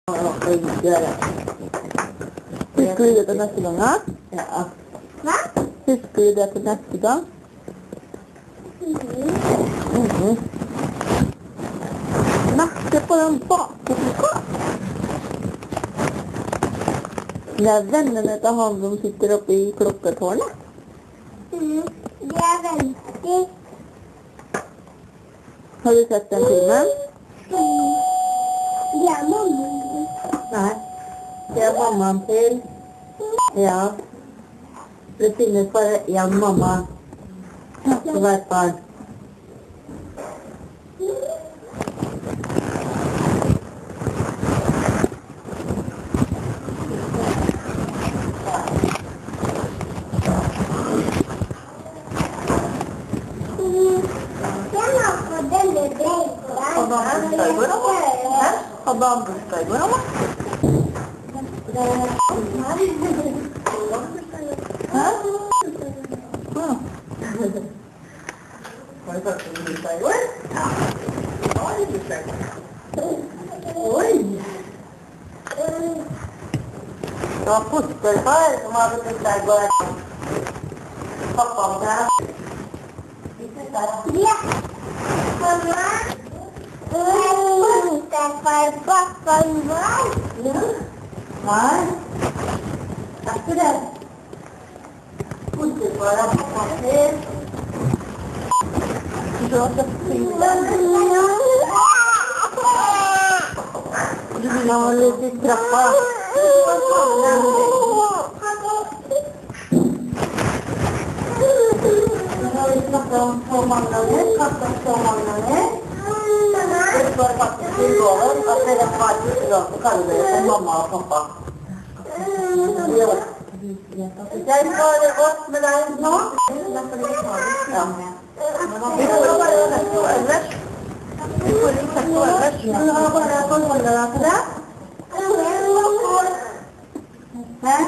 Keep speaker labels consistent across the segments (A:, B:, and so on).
A: Husker du det til neste gang, da?
B: Ja.
A: Hva? Husker du det til neste gang? Nakke på den bakklokka. Det er vennene til han som sitter oppe i klokketårnet.
B: Det er veldig.
A: Har du sett den filmen?
B: Det er mamma.
A: Nei. Det er mammaen til. Ja. Det finnes bare én mamma. For hvert barn. Hadde han bursdag i går, da? Hæ? Hadde han bursdag i går, da? Hæ? Var det første bursdag i går? Ja. Da var det bursdag. Oi! Det var fosterfar som hadde bursdag i går. Pappaen til.
B: Ja. Mamma. Fosterfar, pappaen vår.
A: Ja. Nei. Det er ikke det. Fosterfar er pappaen til. Du har sett filmen. Du vil ha litt i trappa. Nå har vi snakket om så mange ganger, kastet så mange ganger. Det står faktisk i loven at dere har ikke lov til å kalle dere for mamma og pappa. Jeg svarer godt med deg nå. Ja. Vi får bare sette og ellers. Vi får ikke sette og ellers. Du har bare forholdet deg til det. Hæ?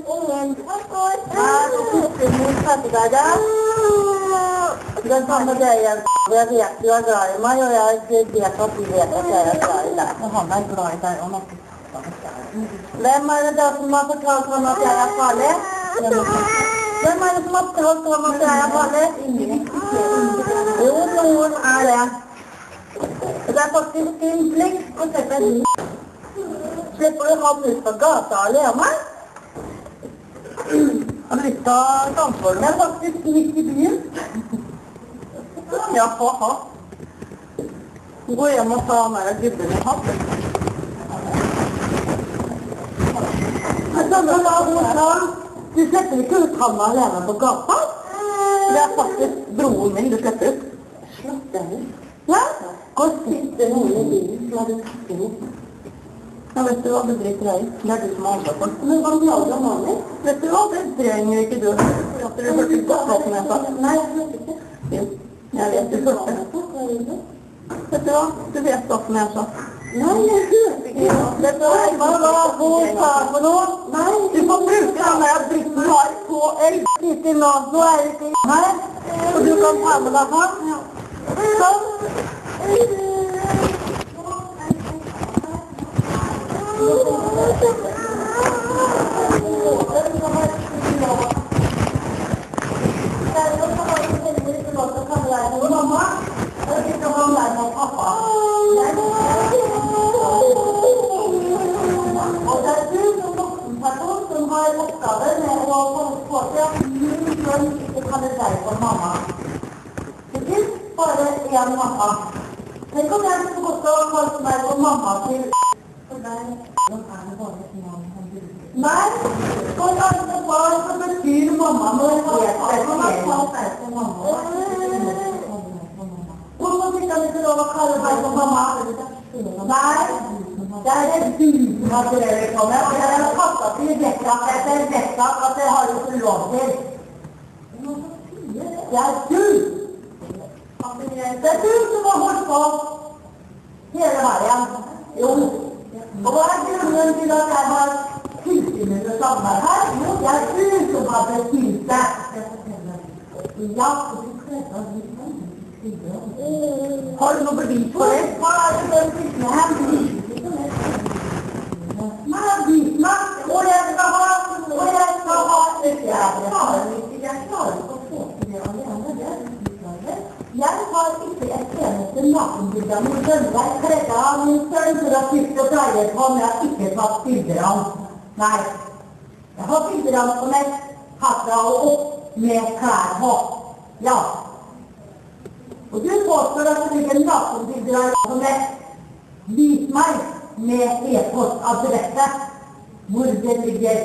A: Ja, du kutter mot fattigere. Det er samme det igjen. Jeg vet du er glad i meg, og jeg vet at du vet at jeg er glad i deg. Og han er glad i deg, og nok. Hvem er det som har fortalt ham at jeg er farlig? Hvem er det som har fortalt ham at jeg er farlig? Jo, noen er det. Det er faktisk din plikt å sette en lyd. Slipper du ham ut på gata alene? Har du lyst til å samtale? Det er faktisk midt i byen. Ja, ha. Gå hjem og ta mer av gubben i hatt. Du slipper ikke ut han alene på gata. Det er faktisk broren min du slipper ut. Slapp deg ut. Ja? Gå og sitte noen i bilen, så er du takken ut. Ja, vet du hva, det driter deg i. Det er du som har ansvar for. Men hva lager han vanlig? Vet du hva, det trenger ikke du. At du hørte godt hva som jeg sa. Nei, jeg hørte ikke. Jo, jeg vet du hørte. Vet du hva, du vet hva som jeg sa. Nei, jeg hørte ikke. Vet du hva, hun sa for noe? Nei. Du får bruke den der dritten du har på litt i nå. Nå er det ikke her. Og du kan ta med deg han. Sånn. Mamma, jeg skal ha med meg pappa. Og det er du som voksenperson som har oppgaver med å få til at du selv ikke kaller deg for mamma. Det finnes bare en mamma. Tenk om jeg skulle gått og kalt meg for mamma til for deg. Nei, for alle barn så betyr mamma noe helt spesielt. Hvorfor fikk han ikke lov å kalle meg for mamma? Nei, det er det du som har drevet på med, og jeg har kastet til vettak etter vettak at jeg har ikke lov til. Det er du! Det er du som har holdt på hele veien. Jo. Og hva er grunnen til at jeg har tilsynet sammen her? Jo, det er du som har bestilt det. Ja, har du noe bevis for det? Hva er det den siste her? nakenbildet av min sønn der kledde av min sønn for å fyrte og pleie på, men jeg har ikke tatt bilder av ham. Nei. Jeg har bilder av ham på nett, hatt og opp med klær på. Ja. Og du påstår at det ligger nakenbilder av ham på nett. Vis meg med e-postadresse hvor det ligger.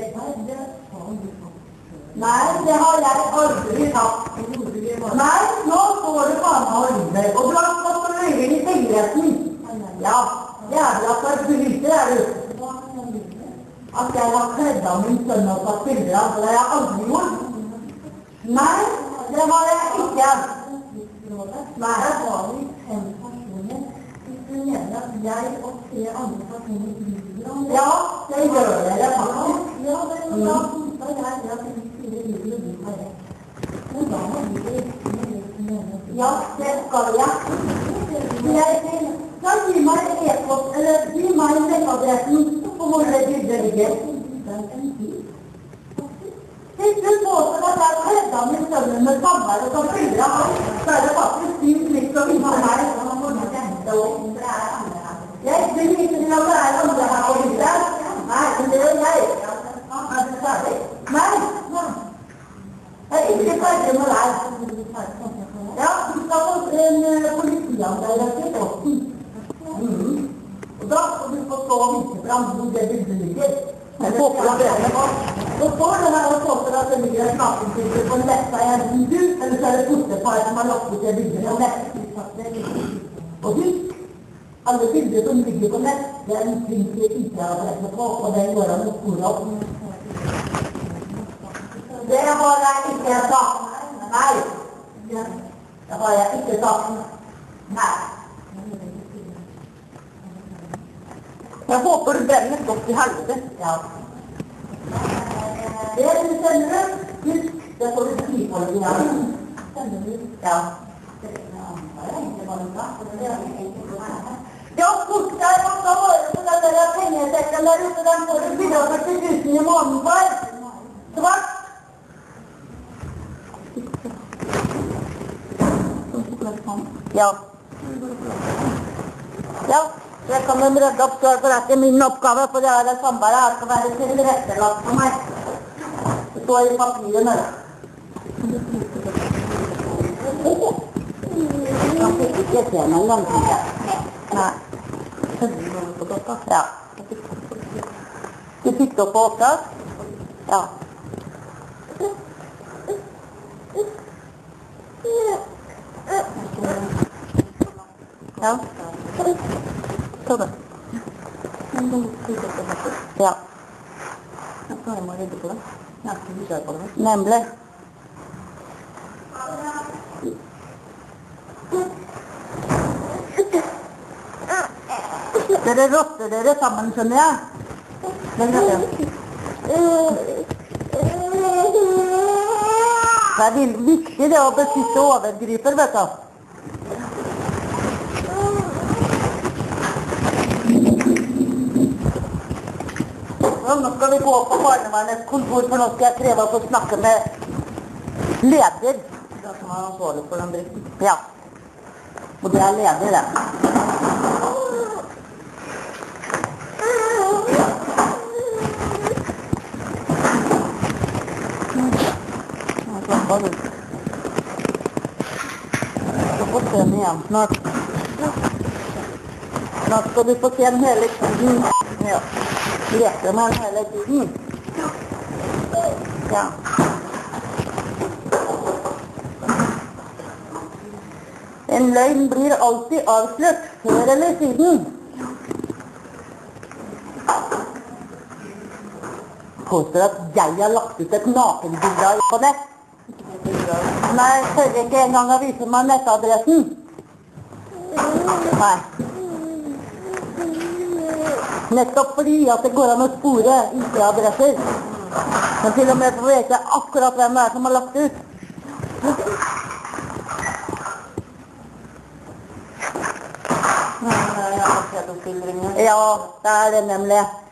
A: Nei, det har jeg aldri tatt. Nei, nå står det faen og livet. Og du har fått på løyven i tingretten. Ja, jævla forbryter er du. At jeg har kledd av min sønn og tatt bilder av, det har jeg aldri gjort. Nei, det har jeg ikke. Nei, det var vi 5 personer. Hvis du mener at jeg og 3 andre personer blir om det. Ja, det gjør dere faktisk. Ja, det er bra. Da er jeg at vi sier livet og du har rett. Men da må vi ja, det skal jeg. Da gi meg e-post, eller gi meg nettadressen på hvor det bildet ligger. Hvis du påstår at jeg kledde av min sønn med samvær og bilder av ham, så er det faktisk din plikt å vise meg. Jeg vil ikke til at det er andre her på bildet. Nei, men det gjør jeg. Er du ferdig? Nei. Jeg er ikke ferdig med deg. Ja, du skal få en politianmelder til posten. Og da skal du få stå og vise frem hvor det bildet ligger. Så står det her og påstår at det ligger et nakenbilde på netta i enten du, eller så er det fosterfar som har lagt ut det bildet på nett. Og husk, alle bilder som ligger på nett, det er en trinke IP-adresse på, og det går an å spore opp. Det har jeg ikke sagt. Nei. Det har jeg ikke sagt. Nei. Jeg håper du brenner godt i helvete. Ja. Det du sender, husk, det får du si på det igjen. Ja. Ja, fort deg, man skal vare på den der pengesekken der ute, den får du 44 000 i måneden for. Svart. Ja. Ja, det kan de redde opp selv, for det er ikke min oppgave, for det er det samværet her skal være tilrettelagt for meg. Det står i papirene. Jeg fikk ikke se noen gang til det. Nei. Ja. Du fikk det opp på opptak? Ja. Ja. Ta det. Ja. Jeg må redde på det. Nemlig. Dere rotter dere sammen, skjønner jeg. Det er viktig det å beskytte overgriper, vet du. Nå skal vi gå på barnevernets kontor, for nå skal jeg kreve å få snakke med leder. Det er som er ansvarlig for den driften. Ja. Og det er leder, det. Så får se den igjen snart. Snart skal du få se den hele tiden. Ja. Leker man hele tiden. Ja. En løgn blir alltid avslørt, før eller siden. Påstår at jeg har lagt ut et nakenbilde på nett. Nei, jeg tør ikke engang å vise meg nettadressen. Nei. Nettopp fordi at det går an å spore IP-adresser. Men til og med får vite akkurat hvem det er som har lagt ut. Ja, det er det nemlig.